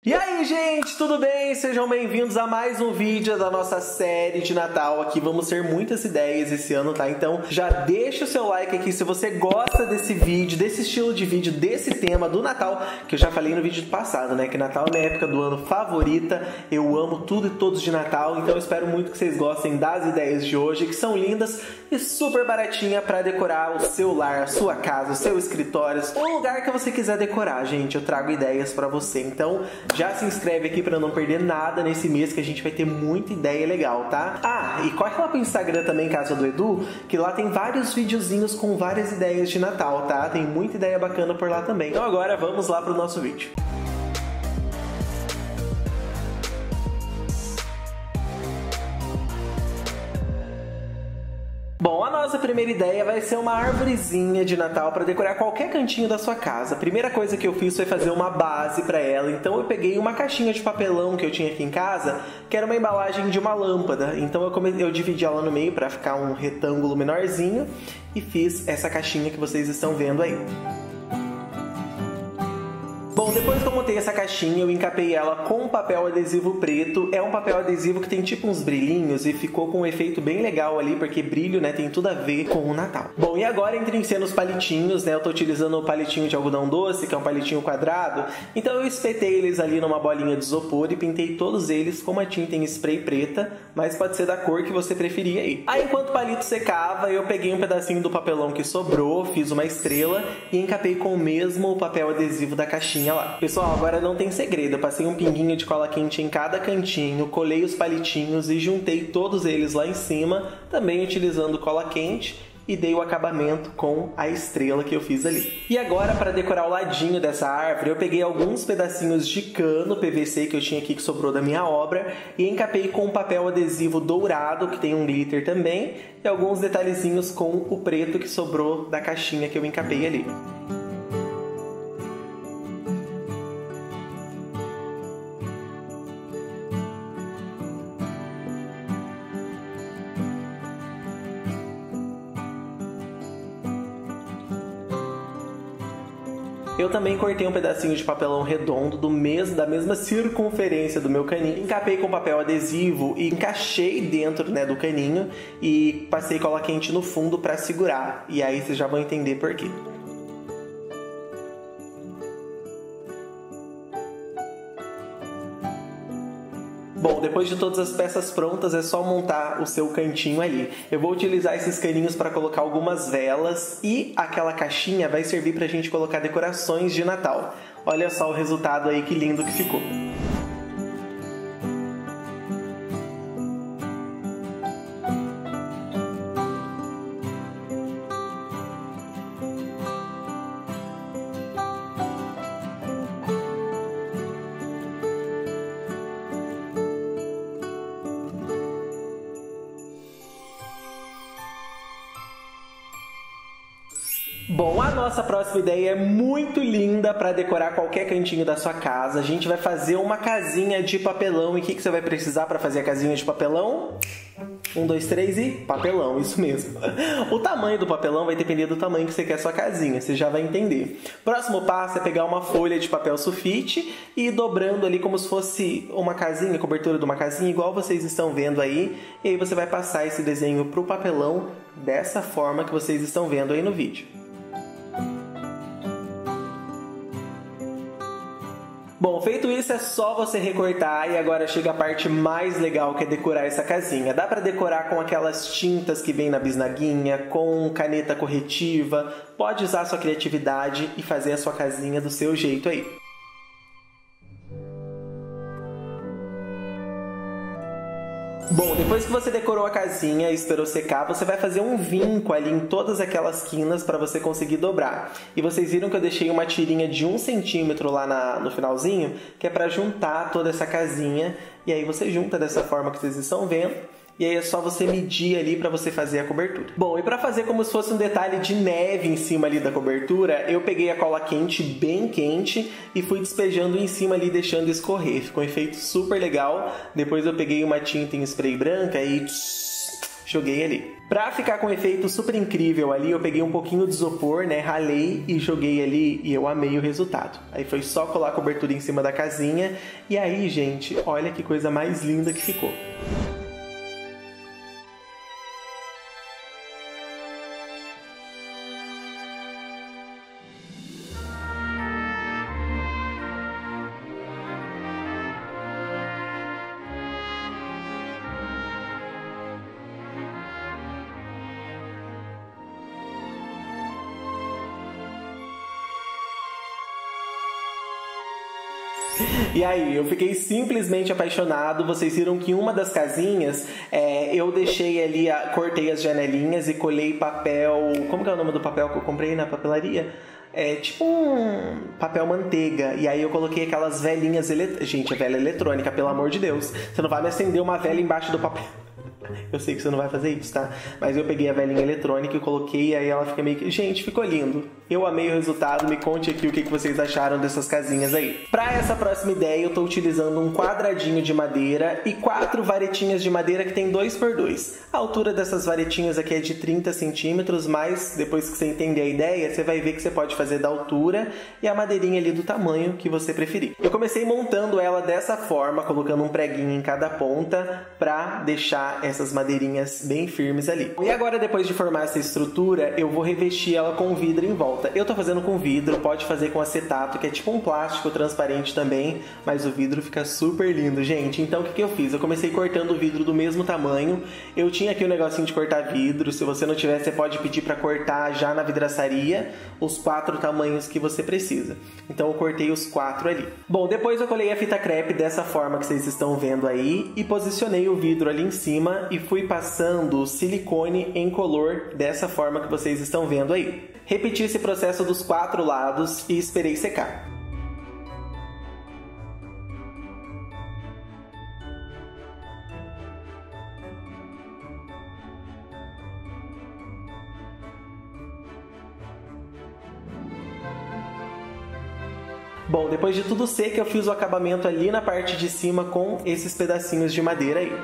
E aí, gente, tudo bem? Sejam bem-vindos a mais um vídeo da nossa série de Natal. Aqui vamos ter muitas ideias esse ano, tá? Então já deixa o seu like aqui se você gosta desse vídeo, desse estilo de vídeo, desse tema do Natal, que eu já falei no vídeo passado, né? Que Natal é minha época do ano favorita, eu amo tudo e todos de Natal, então eu espero muito que vocês gostem das ideias de hoje, que são lindas e super baratinha para decorar o seu lar, a sua casa, o seu escritório, o lugar que você quiser decorar, gente. Eu trago ideias para você, então já se inscreve aqui para não perder nada nesse mês, que a gente vai ter muita ideia legal, tá? Ah, e corre lá pro Instagram também, Casa do Edu, que lá tem vários videozinhos com várias ideias de Natal, tá? Tem muita ideia bacana por lá também. Então agora vamos lá pro nosso vídeo. Bom, a nossa primeira ideia vai ser uma arvorezinha de Natal para decorar qualquer cantinho da sua casa. A primeira coisa que eu fiz foi fazer uma base para ela, então eu peguei uma caixinha de papelão que eu tinha aqui em casa, que era uma embalagem de uma lâmpada. Então eu dividi ela no meio para ficar um retângulo menorzinho e fiz essa caixinha que vocês estão vendo aí. Bom, depois que eu montei essa caixinha, eu encapei ela com papel adesivo preto. É um papel adesivo que tem tipo uns brilhinhos e ficou com um efeito bem legal ali, porque brilho, né, tem tudo a ver com o Natal. Bom, e agora entre em cena os palitinhos, né? Eu tô utilizando o palitinho de algodão doce, que é um palitinho quadrado. Então eu espetei eles ali numa bolinha de isopor e pintei todos eles com uma tinta em spray preta, mas pode ser da cor que você preferir aí. Aí enquanto o palito secava, eu peguei um pedacinho do papelão que sobrou, fiz uma estrela e encapei com o mesmo papel adesivo da caixinha lá. Pessoal, agora não tem segredo, eu passei um pinguinho de cola quente em cada cantinho, colei os palitinhos e juntei todos eles lá em cima, também utilizando cola quente, e dei o acabamento com a estrela que eu fiz ali. E agora, para decorar o ladinho dessa árvore, eu peguei alguns pedacinhos de cano PVC que eu tinha aqui que sobrou da minha obra e encapei com um papel adesivo dourado, que tem um glitter também, e alguns detalhezinhos com o preto que sobrou da caixinha que eu encapei ali. Eu também cortei um pedacinho de papelão redondo da mesma circunferência do meu caninho, encapei com papel adesivo e encaixei dentro, né, do caninho e passei cola quente no fundo para segurar. E aí vocês já vão entender por quê. Bom, depois de todas as peças prontas, é só montar o seu cantinho ali. Eu vou utilizar esses caninhos para colocar algumas velas e aquela caixinha vai servir para a gente colocar decorações de Natal. Olha só o resultado aí, que lindo que ficou. Bom, a nossa próxima ideia é muito linda para decorar qualquer cantinho da sua casa. A gente vai fazer uma casinha de papelão. E o que você vai precisar para fazer a casinha de papelão? 1, 2, 3 e papelão, isso mesmo. O tamanho do papelão vai depender do tamanho que você quer a sua casinha, você já vai entender. Próximo passo é pegar uma folha de papel sulfite e ir dobrando ali como se fosse uma casinha, cobertura de uma casinha, igual vocês estão vendo aí. E aí você vai passar esse desenho pro papelão dessa forma que vocês estão vendo aí no vídeo. Bom, feito isso é só você recortar e agora chega a parte mais legal, que é decorar essa casinha. Dá pra decorar com aquelas tintas que vem na bisnaguinha, com caneta corretiva, pode usar a sua criatividade e fazer a sua casinha do seu jeito aí. Bom, depois que você decorou a casinha e esperou secar, você vai fazer um vinco ali em todas aquelas quinas para você conseguir dobrar. E vocês viram que eu deixei uma tirinha de 1 centímetro lá no finalzinho, que é para juntar toda essa casinha. E aí você junta dessa forma que vocês estão vendo. E aí é só você medir ali para você fazer a cobertura. Bom, e para fazer como se fosse um detalhe de neve em cima ali da cobertura, eu peguei a cola quente bem quente e fui despejando em cima ali, deixando escorrer. Ficou um efeito super legal. Depois eu peguei uma tinta em spray branca e joguei ali. Pra ficar com um efeito super incrível ali, eu peguei um pouquinho de isopor, né, ralei e joguei ali e eu amei o resultado. Aí foi só colar a cobertura em cima da casinha e aí, gente, olha que coisa mais linda que ficou. E aí, eu fiquei simplesmente apaixonado. Vocês viram que uma das casinhas, eu deixei ali, cortei as janelinhas e colei papel... Como que é o nome do papel que eu comprei na papelaria? É tipo um papel manteiga. E aí eu coloquei aquelas velinhas... Gente, é vela eletrônica, pelo amor de Deus. Você não vai me acender uma vela embaixo do papel. Eu sei que você não vai fazer isso, tá? Mas eu peguei a velinha eletrônica e coloquei, e aí ela fica meio que... Gente, ficou lindo. Eu amei o resultado. Me conte aqui o que vocês acharam dessas casinhas aí. Pra essa próxima ideia, eu tô utilizando um quadradinho de madeira e 4 varetinhas de madeira que tem 2x2. A altura dessas varetinhas aqui é de 30 centímetros, mas depois que você entender a ideia, você vai ver que você pode fazer da altura e a madeirinha ali do tamanho que você preferir. Eu comecei montando ela dessa forma, colocando um preguinho em cada ponta pra deixar essas madeirinhas bem firmes ali. E agora, depois de formar essa estrutura, eu vou revestir ela com vidro em volta. Eu tô fazendo com vidro, pode fazer com acetato, que é tipo um plástico transparente também, mas o vidro fica super lindo, gente. Então, o que eu fiz? Eu comecei cortando o vidro do mesmo tamanho. Eu tinha aqui o negocinho de cortar vidro. Se você não tiver, você pode pedir pra cortar já na vidraçaria os 4 tamanhos que você precisa. Então, eu cortei os 4 ali. Bom, depois eu colei a fita crepe dessa forma que vocês estão vendo aí e posicionei o vidro ali em cima e fui passando silicone em color dessa forma que vocês estão vendo aí. Repeti esse processo dos 4 lados e esperei secar. Bom, depois de tudo seco, eu fiz o acabamento ali na parte de cima com esses pedacinhos de madeira aí.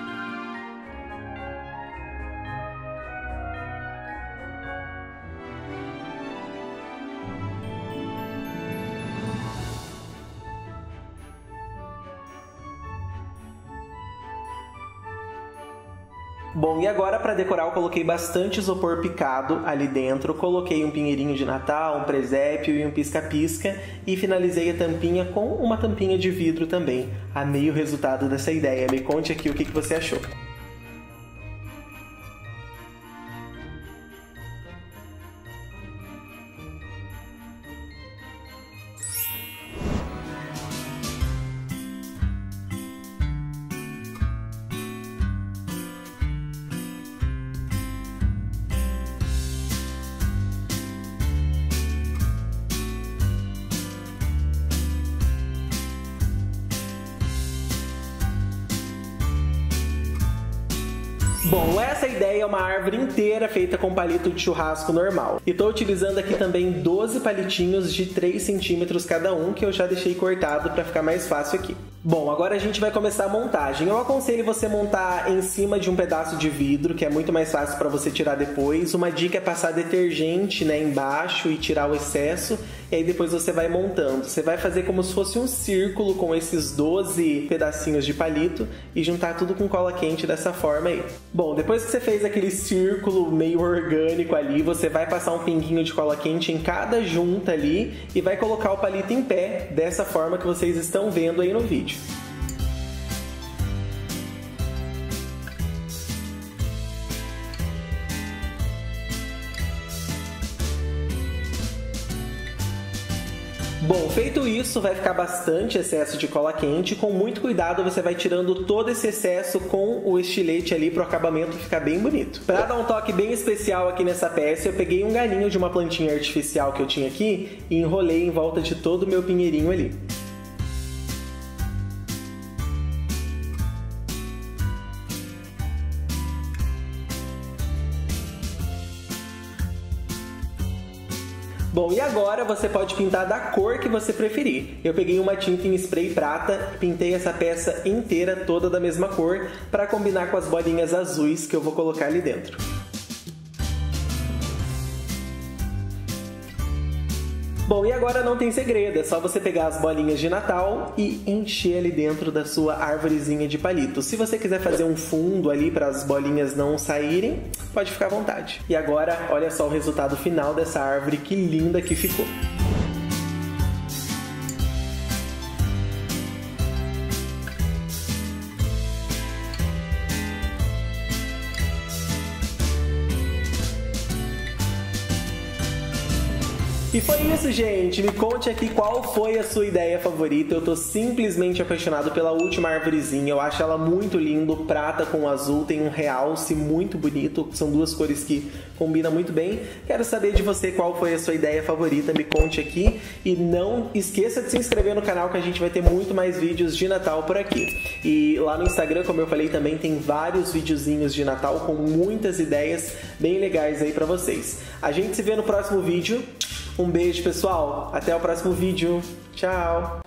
Bom, e agora para decorar eu coloquei bastante isopor picado ali dentro, coloquei um pinheirinho de Natal, um presépio e um pisca-pisca e finalizei a tampinha com uma tampinha de vidro também. Amei o resultado dessa ideia, me conte aqui o que você achou. Bom, essa ideia é uma árvore inteira feita com palito de churrasco normal. E tô utilizando aqui também 12 palitinhos de 3 centímetros cada um, que eu já deixei cortado para ficar mais fácil aqui. Bom, agora a gente vai começar a montagem. Eu aconselho você montar em cima de um pedaço de vidro, que é muito mais fácil para você tirar depois. Uma dica é passar detergente, né, embaixo e tirar o excesso. E aí depois você vai montando. Você vai fazer como se fosse um círculo com esses 12 pedacinhos de palito e juntar tudo com cola quente dessa forma aí. Bom, depois que você fez aquele círculo meio orgânico ali, você vai passar um pinguinho de cola quente em cada junta ali e vai colocar o palito em pé, dessa forma que vocês estão vendo aí no vídeo. Bom, feito isso, vai ficar bastante excesso de cola quente. Com muito cuidado você vai tirando todo esse excesso com o estilete ali para o acabamento ficar bem bonito. Para dar um toque bem especial aqui nessa peça, eu peguei um galinho de uma plantinha artificial que eu tinha aqui e enrolei em volta de todo o meu pinheirinho ali. Bom, e agora você pode pintar da cor que você preferir. Eu peguei uma tinta em spray prata e pintei essa peça inteira toda da mesma cor para combinar com as bolinhas azuis que eu vou colocar ali dentro. Bom, e agora não tem segredo, é só você pegar as bolinhas de Natal e encher ali dentro da sua árvorezinha de palito. Se você quiser fazer um fundo ali para as bolinhas não saírem, pode ficar à vontade. E agora, olha só o resultado final dessa árvore, que linda que ficou. E foi isso, gente. Me conte aqui qual foi a sua ideia favorita. Eu tô simplesmente apaixonado pela última arvorezinha. Eu acho ela muito linda, prata com azul, tem um realce muito bonito. São duas cores que combinam muito bem. Quero saber de você qual foi a sua ideia favorita. Me conte aqui. E não esqueça de se inscrever no canal, que a gente vai ter muito mais vídeos de Natal por aqui. E lá no Instagram, como eu falei, também tem vários videozinhos de Natal com muitas ideias bem legais aí pra vocês. A gente se vê no próximo vídeo. Um beijo, pessoal. Até o próximo vídeo. Tchau!